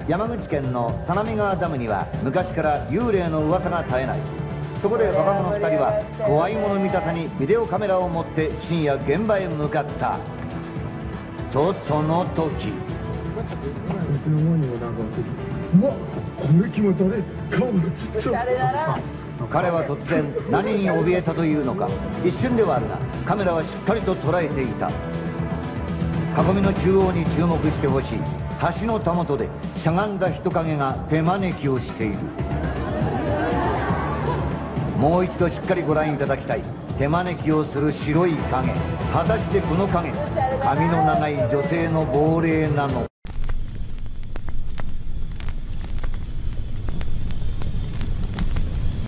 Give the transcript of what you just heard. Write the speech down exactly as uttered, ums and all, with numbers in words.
山口県の相模川ダムには昔から幽霊の噂が絶えない。そこで若者ふたりは怖いもの見たさにビデオカメラを持って深夜現場へ向かった。とその時、 うわ、これ決まったね。顔がちっちゃい。 彼は突然何に怯えたというのか。一瞬ではあるがカメラはしっかりと捉えていた。囲みの中央に注目してほしい。橋のたもとでしゃがんだ人影が手招きをしている。もう一度しっかりご覧いただきたい。手招きをする白い影。果たしてこの影、髪の長い女性の亡霊なの